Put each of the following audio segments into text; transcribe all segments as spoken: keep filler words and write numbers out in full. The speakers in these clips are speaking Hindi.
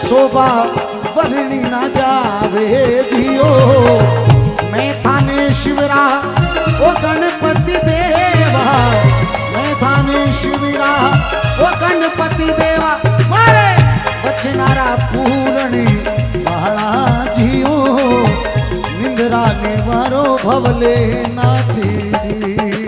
शोभा वर्णी ना जावे जियो। मैं थाने शिवरा ओ गणपति देवा, मैं थाने शिवरा ओ गणपति देवा, मारे बचनारा पूरणी बाळा जियो। निंद्रा ने वारो भवले नाथी जी।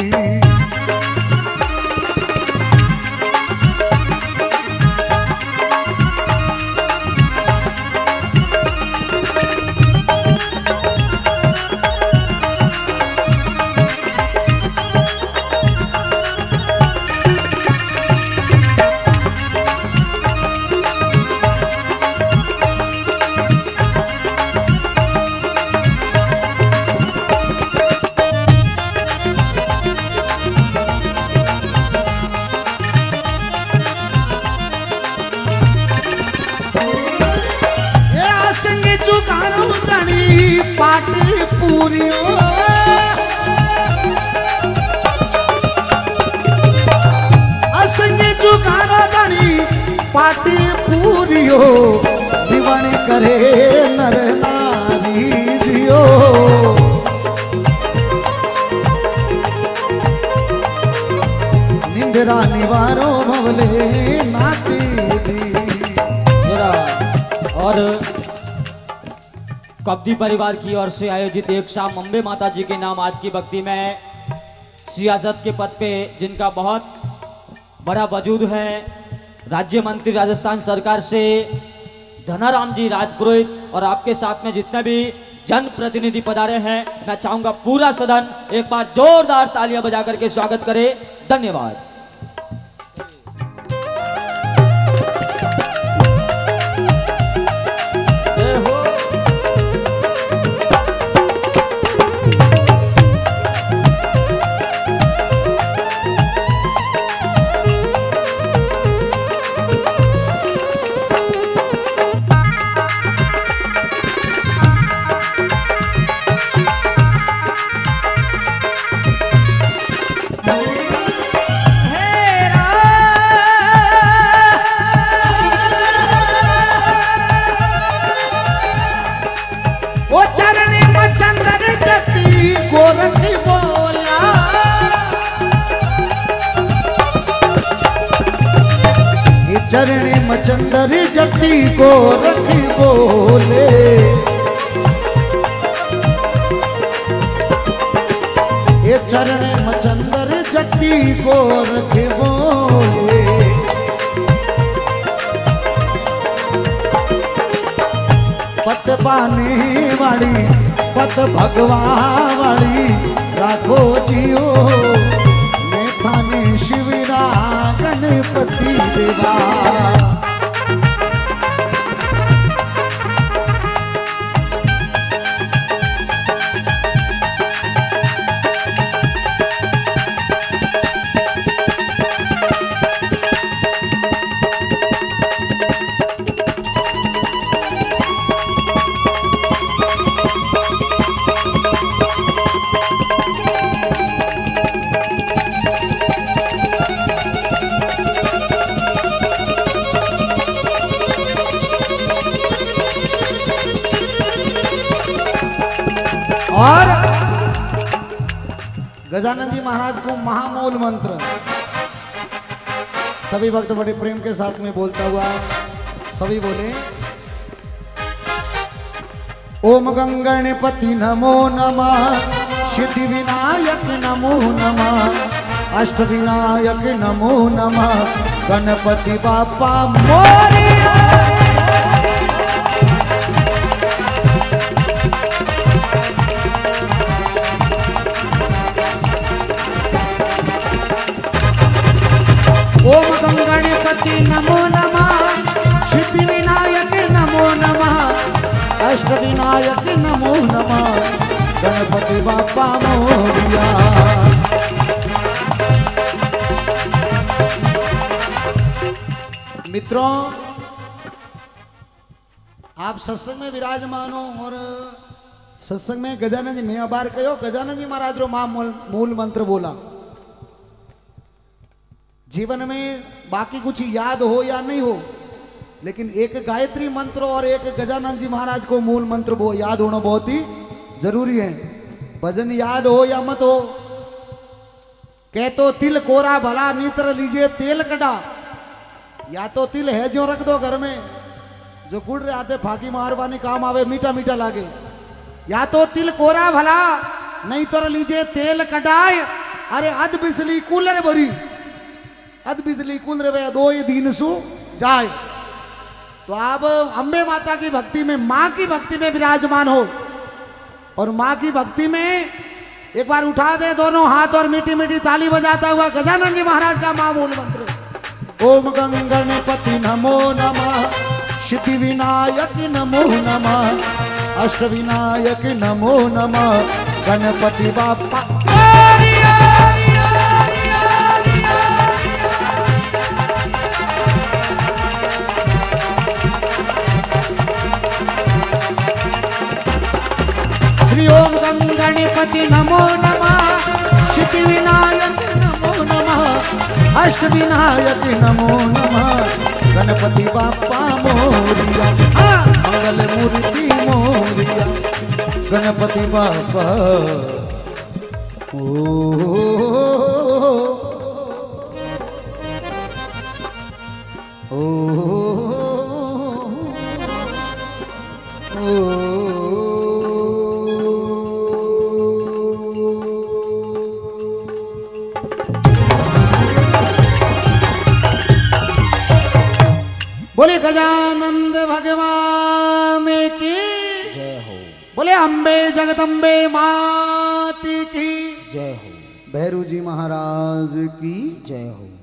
पाटी पूरियो दीवानी करे नर नारी जियो। निंद्रा निवारो भवले नाती दी। और कब्दी परिवार की ओर से आयोजित एक शाम अम्बे माता जी के नाम आज की भक्ति में सियासत के पद पे जिनका बहुत बड़ा वजूद है, राज्य मंत्री राजस्थान सरकार से धनाराम जी राजपुरोहित और आपके साथ में जितने भी जनप्रतिनिधि पधारे हैं, मैं चाहूंगा पूरा सदन एक बार जोरदार तालियां बजा करके स्वागत करे। धन्यवाद। चरणे मचंदर जति को रखी बोले, ये चरणे मचंदर जति को रखी बोले। पत पाने वाली पत भगवा वाली राखो जियो। मैं थाने शिवरा गणपति देवा। और गजानन जी महाराज को महामूल मंत्र सभी भक्त बड़े प्रेम के साथ में बोलता हुआ सभी बोले, ओम गंगणपति नमो नमः, सिद्धि विनायक नमो नमः, अष्ट विनायक नमो नमः, गणपति बापा मोरिया। ओम गंगणपति नमो नमः, सिद्धि विनायक नमो नमः, अष्ट विनायक नमो नमः, गणपति बापा मोरिया। मित्रों, आप सत्संग में विराजमान हो और सत्संग में गजानन जी मैं अबार कहो गजानन जी महाराज रो मां मूल मंत्र बोला। जीवन में बाकी कुछ याद हो या नहीं हो, लेकिन एक गायत्री मंत्र और एक गजानन जी महाराज को मूल मंत्र वो याद होना बहुत ही जरूरी है। भजन याद हो या मत हो, कह तो तिल कोरा भला नीतर लीजिए तेल कड़ा। या तो तिल है जो रख दो घर में, जो गुड़ रहे आते फाकी मारवानी काम आवे, मीठा मीठा लागे। या तो तिल कोरा भला नहीं तो लीजिए तेल कटाए। अरे अध बिजली कूलर भरी, अध बिजली कूलर वे दो ये दिन सु जाए। तो आप अम्बे माता की भक्ति में, माँ की भक्ति में विराजमान हो, और माँ की भक्ति में एक बार उठा दे दोनों हाथ और मीठी मीठी ताली बजाता हुआ गजानन जी महाराज का माँ मूल मंत्र। ओम गंगणपति नमो नमः, सिद्धि विनायक नमो नमः, अष्ट विनायक नमो नमः, गणपति बाप्पा। श्री ओम गंगणपति नमो नमः, सिद्धि विनायक नमो नमः, अष्ट विनायक नमो नमः, गणपति बाप्पा मोरिया, मंगल मूर्ति मोरिया, गणपति बाप्पा। ओ ओ बोले गजानंद भगवान की जय हो। बोले अम्बे जगदम्बे मात की जय हो। भैरू जी महाराज की जय हो।